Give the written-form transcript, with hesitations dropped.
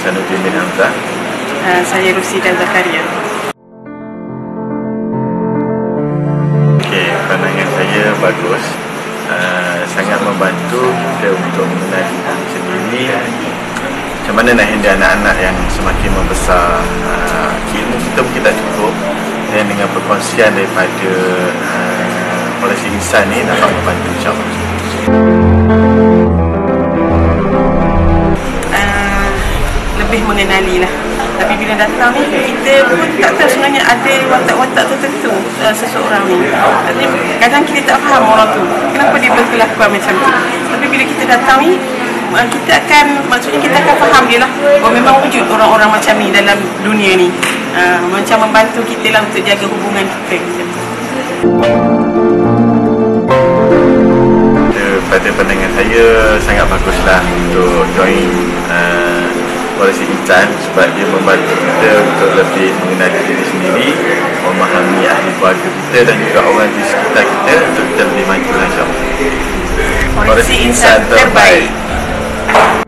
Hasanuddin bin Hamzah. Saya Rusida Zakaria. Okey, pandangan saya bagus. Sangat membantu kita untuk mengenali diri sendiri. Macam mana nak handle anak-anak yang semakin membesar. Ilmu kita mungkin tak cukup, dan dengan perkongsian daripada polisi insan ni dapat membantu, insyaAllah. Lebih mengenali lah. Tapi bila datang ni, kita pun tak tahu sebenarnya ada watak-watak tertentu seseorang ni. Jadi kadang kita tak faham orang tu, kenapa dia berkelakuan macam tu. Tapi bila kita datang ni, kita akan faham dia lah, bahawa memang wujud orang-orang macam ni dalam dunia ni. Macam membantu kita lah untuk jaga hubungan kita macam tu. Pada pandangan saya, sangat baguslah untuk join polisi insan, sebab dia membantu kita untuk lebih mengenali diri sendiri, memahami ahli keluarga kita dan juga orang di sekitar kita untuk kita lebih maju, insyaAllah. Polisi insan terbaik.